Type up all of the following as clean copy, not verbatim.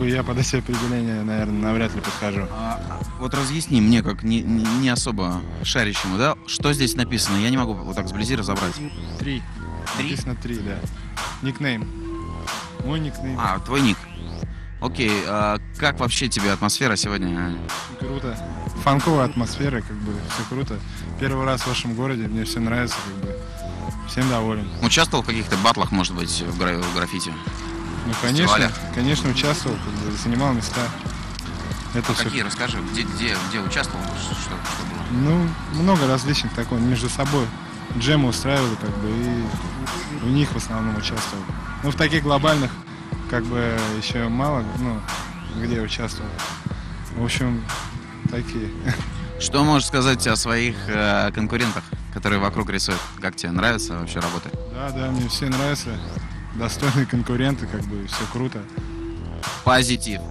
я по досе определения, наверное, навряд ли подхожу. Вот разъясни мне, как не особо шарящему, да, что здесь написано? Я не могу вот так сблизи разобрать. 3. Написано 3, да. Никнейм. Мой никнейм. Твой ник. Окей, как вообще тебе атмосфера сегодня? Круто. Фанковая атмосфера, как бы, все круто. Первый раз в вашем городе, мне все нравится, как бы. Всем доволен. Участвовал в каких-то батлах, может быть, в граффити? Ну, конечно, участвовал, как бы, занимал места. Это все... Какие? Расскажи, где участвовал? Что было? Ну, много различных такой, между собой. Джемы устраивали, как бы, и в них в основном участвовал. Ну, в таких глобальных, как бы, еще мало, ну, где участвовал. В общем, такие. Что можешь сказать о своих конкурентах, которые вокруг рисуют? Как тебе нравится вообще работа? Да, мне все нравятся. Достойные конкуренты, как бы, все круто. Позитив.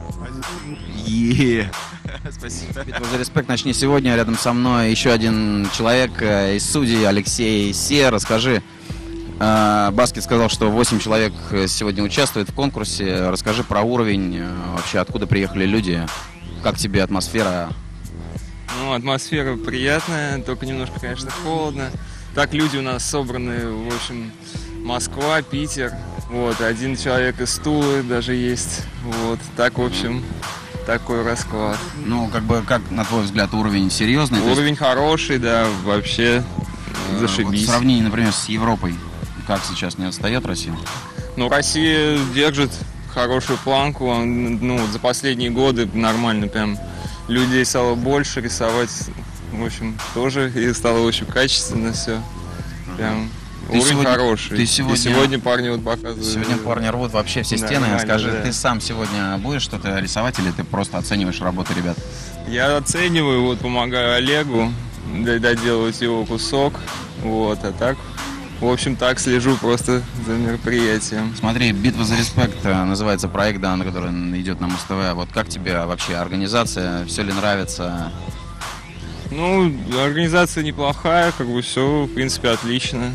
Спасибо. Битва за респект начни сегодня. Рядом со мной еще один человек из судей, Алексей Се. Расскажи, Баскет сказал, что 8 человек сегодня участвует в конкурсе. Расскажи про уровень, вообще откуда приехали люди, как тебе атмосфера? Ну, атмосфера приятная, только немножко, конечно, холодно. Так люди у нас собраны, в общем, Москва, Питер. Вот, один человек из Тулы даже есть. Вот, так, в общем, такой расклад. Ну, как на твой взгляд, уровень серьезный? Уровень хороший, да, вообще зашибись. Вот в сравнении, например, с Европой, как сейчас, не отстает Россия? Ну, Россия держит хорошую планку. Ну, за последние годы нормально прям людей стало больше, рисовать, в общем, тоже, и стало очень качественно все. Прям уровень хороший. И сегодня парни вот показывают. Сегодня парни рвут вообще все стены. Скажи, да. Ты сам сегодня будешь что-то рисовать или ты просто оцениваешь работу ребят? Я оцениваю, вот помогаю Олегу доделывать его кусок. Вот, а так, в общем, так слежу просто за мероприятием. Смотри, «Битва за респект» называется проект, да, на который идет на Муз-ТВ. Вот как тебе вообще организация? Все ли нравится? Ну, организация неплохая, как бы все, в принципе, отлично.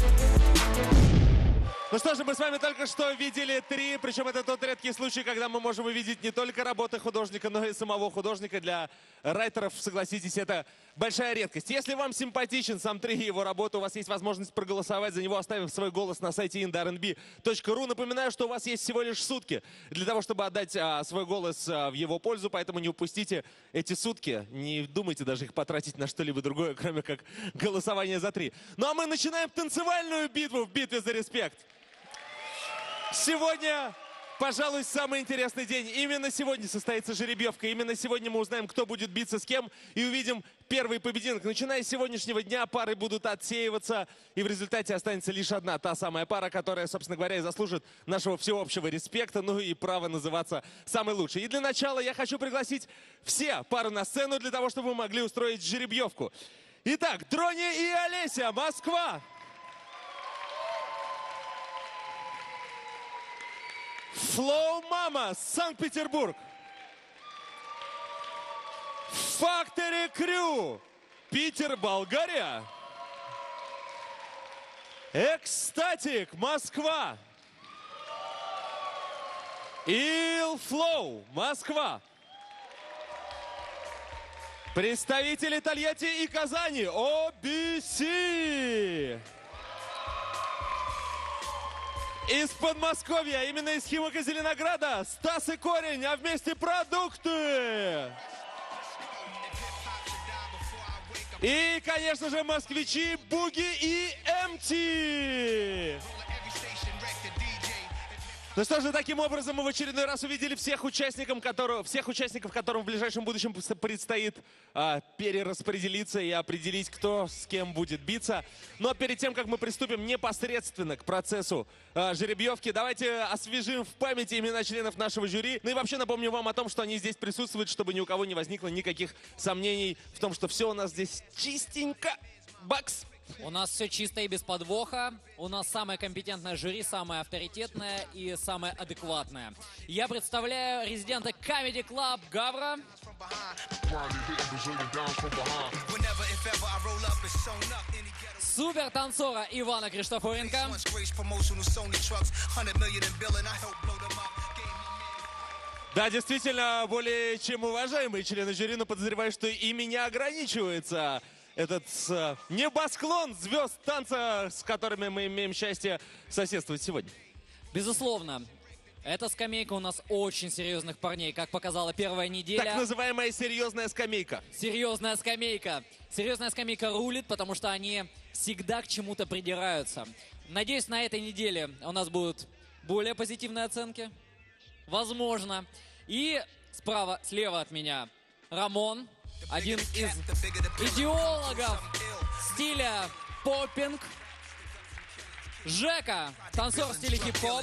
Ну что же, мы с вами только что видели 3, причем это тот редкий случай, когда мы можем увидеть не только работы художника, но и самого художника. Для райтеров, согласитесь, это большая редкость. Если вам симпатичен сам 3 и его работа, у вас есть возможность проголосовать за него, оставив свой голос на сайте indarnb.ru. Напоминаю, что у вас есть всего лишь сутки для того, чтобы отдать свой голос в его пользу, поэтому не упустите эти сутки. Не думайте даже их потратить на что-либо другое, кроме как голосование за 3. Ну а мы начинаем танцевальную битву в битве за респект. Сегодня, пожалуй, самый интересный день. Именно сегодня состоится жеребьевка. Именно сегодня мы узнаем, кто будет биться с кем, и увидим первый поединок. Начиная с сегодняшнего дня пары будут отсеиваться, и в результате останется лишь одна, та самая пара, которая, собственно говоря, и заслужит нашего всеобщего респекта, ну и право называться самой лучшей. И для начала я хочу пригласить все пары на сцену для того, чтобы мы могли устроить жеребьевку. Итак, Дрони и Олеся, Москва! Flow Mama, Санкт-Петербург. Factory Crew, Питер, Болгария. Ecstatic, Москва. Il Flow, Москва. Представители Тольятти и Казани, OBC. Из Подмосковья, именно из Химок и Зеленограда, Стас и Корень, а вместе продукты. И, конечно же, москвичи Буги и МТ. Ну что же, таким образом мы в очередной раз увидели всех участников, которым в ближайшем будущем предстоит перераспределиться и определить, кто с кем будет биться. Но перед тем, как мы приступим непосредственно к процессу жеребьевки, давайте освежим в памяти имена членов нашего жюри. Ну и вообще напомню вам о том, что они здесь присутствуют, чтобы ни у кого не возникло никаких сомнений в том, что все у нас здесь чистенько. Бакс! У нас все чисто и без подвоха. У нас самое компетентное жюри, самое авторитетное и самое адекватное. Я представляю резидента Comedy Club Гавра. Супер танцора Ивана Криштофоренко. Да, действительно, более чем уважаемые члены жюри, но подозреваю, что ими не ограничивается этот небосклон звезд танца, с которыми мы имеем счастье соседствовать сегодня. Безусловно, эта скамейка у нас очень серьезных парней, как показала первая неделя. Так называемая серьезная скамейка. Серьезная скамейка. Серьезная скамейка рулит, потому что они всегда к чему-то придираются. Надеюсь, на этой неделе у нас будут более позитивные оценки. Возможно. И слева от меня Рамон, один из идеологов стиля поппинг. Жека, танцор в стиле хип-хоп.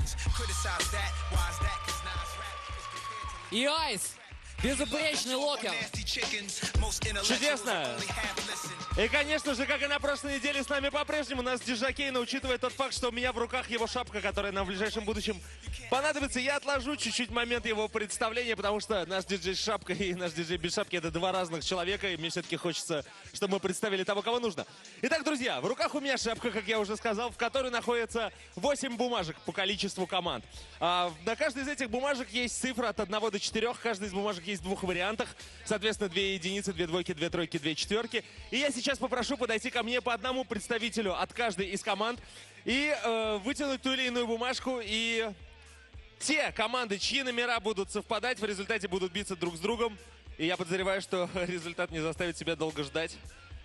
И Айс, безупречный локер. Чудесно! И, конечно же, как и на прошлой неделе, с нами по-прежнему у нас диджакей, но учитывая тот факт, что у меня в руках его шапка, которая нам в ближайшем будущем понадобится, я отложу чуть-чуть момент его представления, потому что наш диджей с шапкой и наш диджей без шапки — это два разных человека, и мне все-таки хочется, чтобы мы представили того, кого нужно. Итак, друзья, в руках у меня шапка, как я уже сказал, в которой находится 8 бумажек по количеству команд. На каждой из этих бумажек есть цифра от 1 до 4, каждая из бумажек есть в двух вариантах, соответственно, 2 единицы, 2 двойки, 2 тройки, 2 четверки. И я сейчас попрошу подойти ко мне по одному представителю от каждой из команд и вытянуть ту или иную бумажку, и те команды, чьи номера будут совпадать, в результате будут биться друг с другом. И я подозреваю, что результат не заставит себя долго ждать.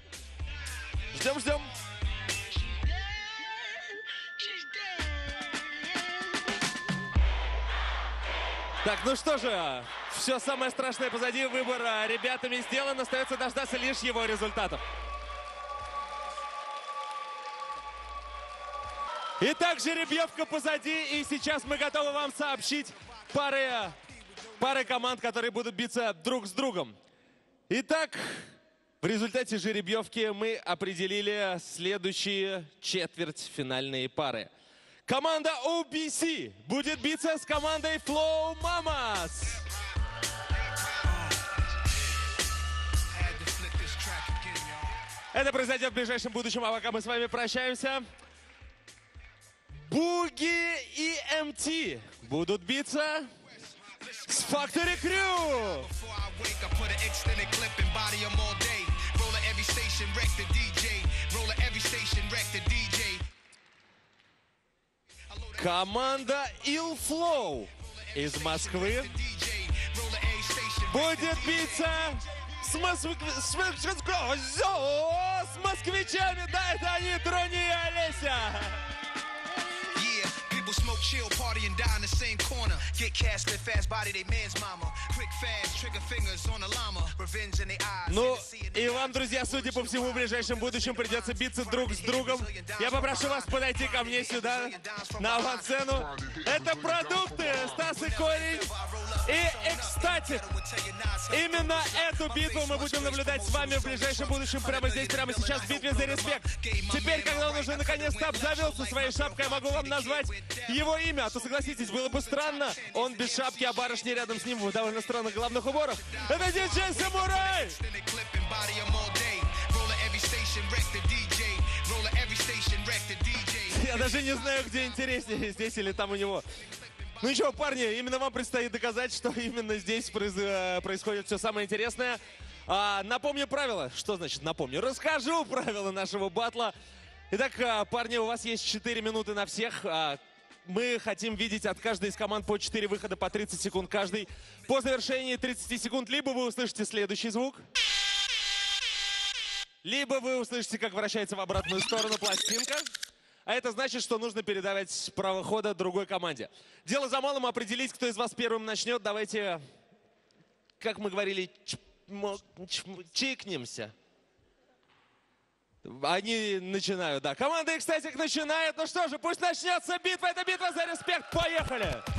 Ждем. Так, ну что же, все самое страшное позади, выбор ребятами сделан, остается дождаться лишь его результатов. Итак, жеребьевка позади, и сейчас мы готовы вам сообщить пары команд, которые будут биться друг с другом. Итак, в результате жеребьевки мы определили следующие четвертьфинальные пары. Команда OBC будет биться с командой Flow Mamas. Это произойдет в ближайшем будущем, а пока мы с вами прощаемся. Буги и МТ будут биться с Factory Crew. Команда Ill Flow из Москвы будет биться с москвичами. Да, это они, Дрони и Олеся. Smoke, chill, party and die in the same corner. Get cash, live fast, body they man's mama. Quick, fast, trigger fingers on the llama. Revenge in their eyes. Ну, и вам, друзья, судя по всему, в ближайшем будущем придется биться друг с другом. Я попрошу вас подойти ко мне сюда, на авансцену. Это продукты, Стас и Корень. И, кстати, именно эту битву мы будем наблюдать с вами в ближайшем будущем, прямо здесь, прямо сейчас, в битве за респект. Теперь, когда он уже наконец-то обзавелся своей шапкой, я могу вам назвать его имя. А то, согласитесь, было бы странно, он без шапки, а барышни рядом с ним в довольно странных головных уборах. Это диджей Самурай! Я даже не знаю, где интереснее, здесь или там у него. Ну ничего, парни, именно вам предстоит доказать, что именно здесь происходит все самое интересное. Напомню правила. Что значит напомню? Расскажу правила нашего батла. Итак, парни, у вас есть 4 минуты на всех. Мы хотим видеть от каждой из команд по 4 выхода по 30 секунд каждый. По завершении 30 секунд либо вы услышите следующий звук, либо вы услышите, как вращается в обратную сторону пластинка. А это значит, что нужно передавать право хода другой команде. Дело за малым определить, кто из вас первым начнет. Давайте, как мы говорили, чикнемся. Они начинают, да. Команда Экстатик начинает. Ну что же, пусть начнется битва. Это битва за респект. Поехали!